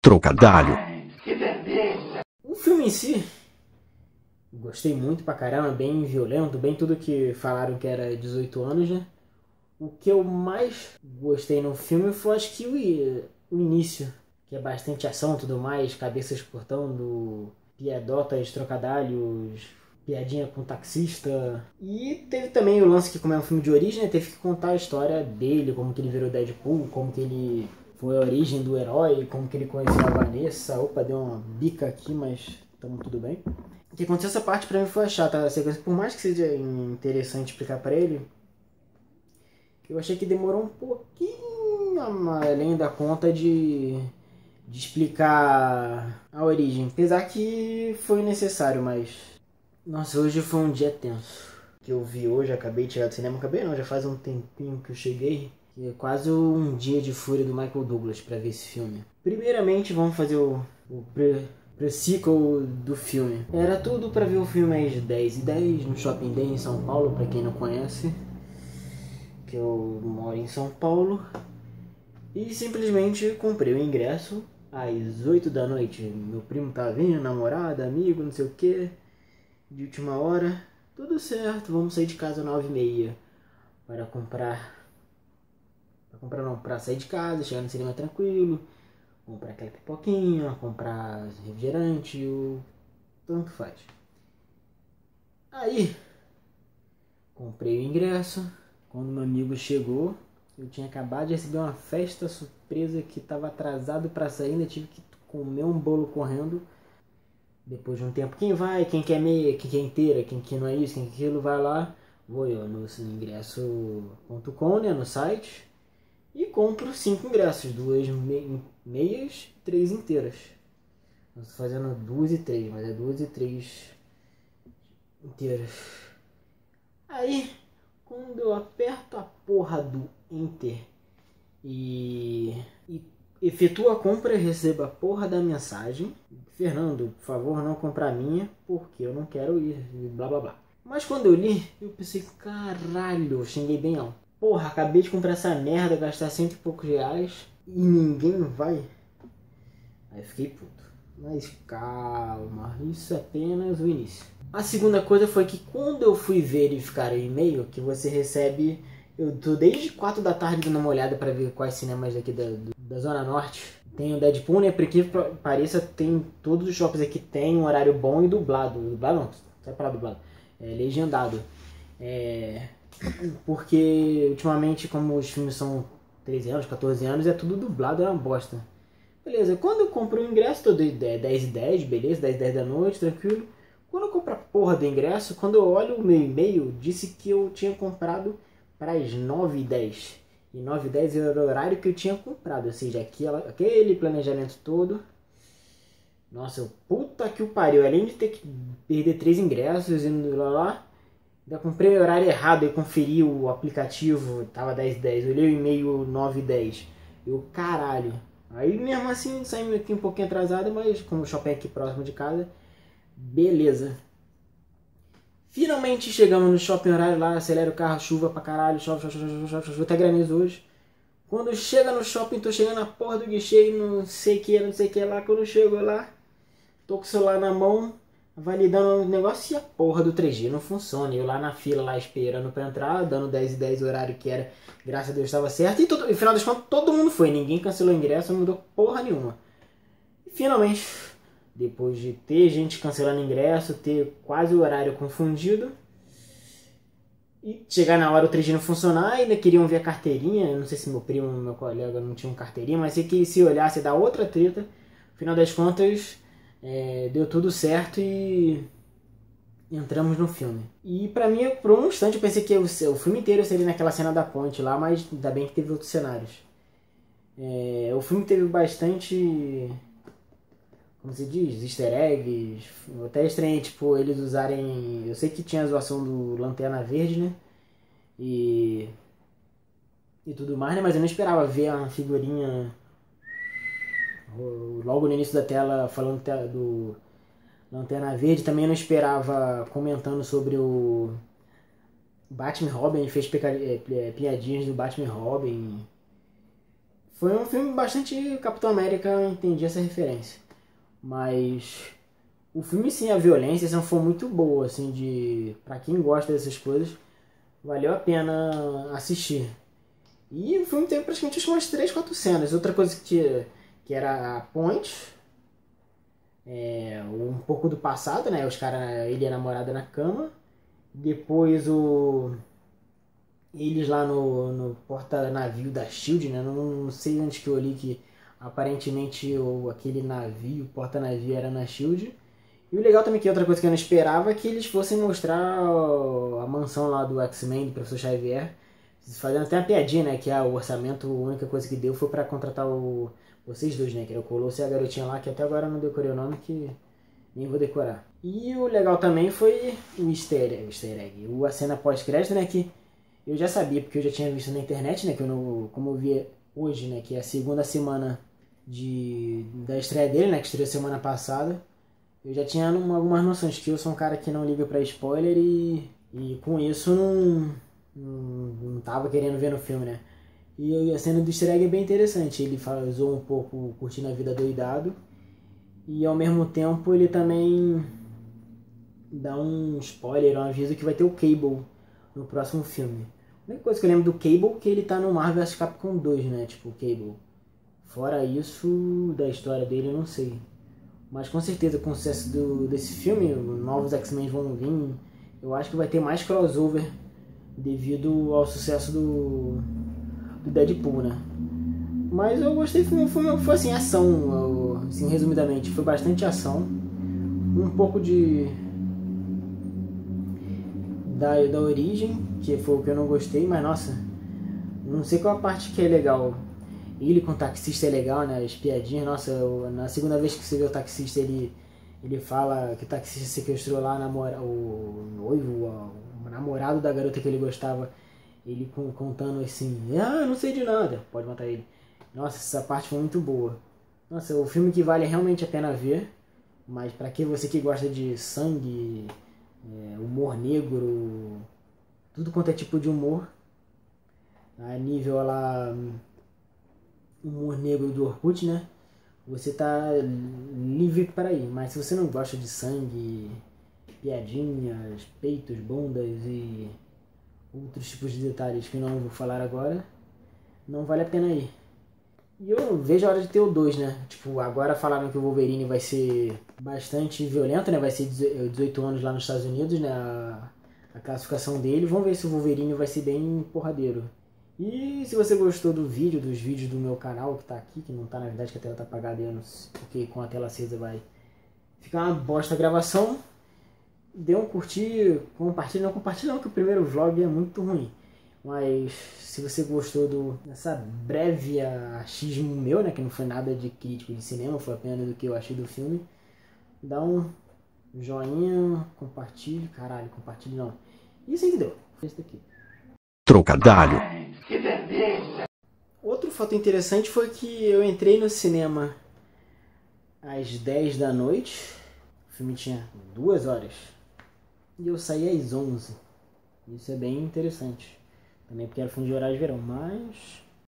Trocadalho. O filme em si, gostei muito pra caramba, bem violento, bem tudo que falaram que era 18 anos, né? O que eu mais gostei no filme foi, acho que o início, que é bastante ação e tudo mais, cabeças cortando, piadotas, trocadalhos, piadinha com taxista. E teve também o lance que, como é um filme de origem, né, teve que contar a história dele, como que ele virou Deadpool, como que ele foi a origem do herói, como que ele conheceu a Vanessa. Opa, deu uma bica aqui, mas tamo tudo bem. O que aconteceu, essa parte pra mim foi chata, a sequência, por mais que seja interessante explicar pra ele, eu achei que demorou um pouquinho além da conta de explicar a origem. Apesar que foi necessário, mas... Nossa, hoje foi um dia tenso. Que eu vi hoje, acabei de chegar do cinema. Acabei não, já faz um tempinho que eu cheguei. É quase um dia de fúria do Michael Douglas pra ver esse filme. Primeiramente, vamos fazer o pre-sequel do filme. Era tudo pra ver o filme às 10h10 no Shopping Day em São Paulo, pra quem não conhece. Que eu moro em São Paulo. E simplesmente comprei o ingresso às 8 da noite. Meu primo tá vindo, namorada, amigo, não sei o que. De última hora, tudo certo, vamos sair de casa às 9h30 para para sair de casa, chegar no cinema tranquilo, comprar aquela pipoquinha, comprar refrigerante, tanto faz. Aí, comprei o ingresso. Quando meu amigo chegou, eu tinha acabado de receber uma festa surpresa que estava atrasado para sair, ainda tive que comer um bolo correndo. Depois de um tempo, quem vai, quem quer meia, quem quer inteira, quem quer não é isso, quem quer aquilo, vai lá. Vou eu no ingresso.com, né, no site, e compro 5 ingressos, 2 meias, 3 inteiras. Eu estou fazendo 2 e 3, mas é 2 e 3 inteiras. Aí, quando eu aperto a porra do Enter e efetuo a compra, e recebo a porra da mensagem: Fernando, por favor, não comprar a minha, porque eu não quero ir, blá blá blá. Mas quando eu li, eu pensei, caralho, eu xinguei bem alto. Porra, acabei de comprar essa merda, gastar 100 e poucos reais e ninguém vai. Aí eu fiquei puto. Mas calma, isso é apenas o início. A segunda coisa foi que quando eu fui verificar o e-mail que você recebe, eu tô desde 4 da tarde dando uma olhada para ver quais cinemas daqui da Zona Norte. Tem o Deadpool, né? Por que pareça, tem todos os shoppings aqui, tem um horário bom e dublado. Dublado não, sai pra lá dublado. É legendado. Porque ultimamente, como os filmes são 13 anos, 14 anos, é tudo dublado, é uma bosta. Beleza, quando eu compro o ingresso, tô 10h10, beleza, 10h10 da noite, tranquilo. Quando eu compro a porra do ingresso, quando eu olho o meu e-mail, disse que eu tinha comprado para as 9h10. E 9h10 era o horário que eu tinha comprado, ou seja, aquele planejamento todo. Nossa, puta que o pariu, além de ter que perder 3 ingressos e lá, ainda comprei o horário errado e conferi o aplicativo, tava 10h10, olhei o e-mail 9h10. Eu, caralho. Aí mesmo assim saímos aqui um pouquinho atrasado, mas como o shopping é aqui próximo de casa, beleza. Finalmente chegamos no shopping horário lá, acelera o carro, chuva pra caralho, chove, até granizo hoje. Quando chega no shopping, tô chegando na porra do guichê e não sei o que lá. Quando eu chego lá, tô com o celular na mão, validando o negócio e a porra do 3G não funciona. Eu lá na fila, lá esperando pra entrar, dando 10h10 o horário que era, graças a Deus estava certo. E no final das contas, todo mundo foi, ninguém cancelou o ingresso, não mudou porra nenhuma. E finalmente, depois de ter gente cancelando ingresso, ter quase o horário confundido, e chegar na hora o 3G não funcionar, ainda queriam ver a carteirinha. Não sei se meu primo, meu colega não tinha carteirinha, mas sei que se olhasse dá outra treta. No final das contas, deu tudo certo e entramos no filme. E pra mim, por um instante, eu pensei que o filme inteiro seria naquela cena da ponte lá, mas ainda bem que teve outros cenários. O filme teve bastante, como se diz, easter eggs. Eu até estranhei, tipo, eles usarem... Eu sei que tinha a zoação do Lanterna Verde, né? E tudo mais, né? Mas eu não esperava ver uma figurinha logo no início da tela falando do Lanterna Verde. Também não esperava comentando sobre o Batman Robin. Ele fez piadinhas do Batman Robin. Foi um filme bastante Capitão América, eu entendi essa referência. Mas o filme sim, a violência não foi muito boa, assim, pra quem gosta dessas coisas, valeu a pena assistir. E o filme teve praticamente umas 3, 4 cenas. Outra coisa que era a ponte, um pouco do passado, né? Os caras, ele e a namorada na cama. Depois eles lá no porta-navio da Shield, né? Não sei onde que eu li que aparentemente aquele navio, porta-navio era na Shield. E o legal também que outra coisa que eu não esperava é que eles fossem mostrar a mansão lá do X-Men, do Professor Xavier. Fazendo até uma piadinha, né? Que o orçamento, a única coisa que deu foi pra contratar vocês dois, né? Que era o Colosso e a garotinha lá, que até agora eu não decorei o nome, que nem vou decorar. E o legal também foi o easter egg, a cena pós-crédito, né? Que eu já sabia, porque eu já tinha visto na internet, né? Que eu não, como eu vi hoje, né? Que é a segunda semana da estreia dele, né? Que estreou semana passada. Eu já tinha algumas noções, que eu sou um cara que não liga pra spoiler e com isso não tava querendo ver no filme, né? E a cena do easter egg é bem interessante. Ele zoa um pouco curtindo a vida doidado e ao mesmo tempo ele também dá um spoiler, um aviso que vai ter o Cable no próximo filme. A única coisa que eu lembro do Cable é que ele tá no Marvel vs Capcom 2, né? Tipo, o Cable. Fora isso, da história dele eu não sei. Mas com certeza com o sucesso desse filme, novos X-Men vão vir. Eu acho que vai ter mais crossover devido ao sucesso do Deadpool, né? Mas eu gostei, foi assim, ação, assim, resumidamente. Foi bastante ação. Um pouco da origem, que foi o que eu não gostei, mas nossa, não sei qual a parte que é legal. Ele com o taxista é legal, né? As piadinhas, nossa, na segunda vez que você vê o taxista, ele fala que o taxista sequestrou lá o noivo, o namorado da garota que ele gostava. Ele contando assim, eu não sei de nada, pode matar ele. Nossa, essa parte foi muito boa. Nossa, o filme que vale realmente a pena ver, mas pra que você que gosta de sangue, humor negro, tudo quanto é tipo de humor, a nível lá humor negro do Orkut, né? Você tá livre para ir. Mas se você não gosta de sangue, piadinhas, peitos, bundas e outros tipos de detalhes que eu não vou falar agora, não vale a pena ir. E eu vejo a hora de ter o 2, né? Tipo, agora falaram que o Wolverine vai ser bastante violento, né? Vai ser 18 anos lá nos Estados Unidos, né? A classificação dele. Vamos ver se o Wolverine vai ser bem porradeiro. E se você gostou dos vídeos do meu canal que tá aqui, que não tá na verdade, que a tela tá apagada, porque com a tela acesa vai ficar uma bosta a gravação, dê um curtir, compartilha, não compartilha não, que o primeiro vlog é muito ruim. Mas se você gostou dessa breve achismo meu, né, que não foi nada de crítico de cinema, foi apenas do que eu achei do filme, dá um joinha, compartilhe, caralho, compartilhe não. Isso aí que deu, esse daqui. Trocadalho. Outro fato interessante foi que eu entrei no cinema às 10 da noite, o filme tinha 2 horas, e eu saí às 11. Isso é bem interessante. Também porque era fundo de horário de verão, mas